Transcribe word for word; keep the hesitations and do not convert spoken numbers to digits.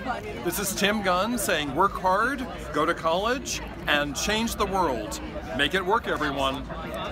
This is Tim Gunn saying work hard, go to college, and change the world. Make it work, everyone.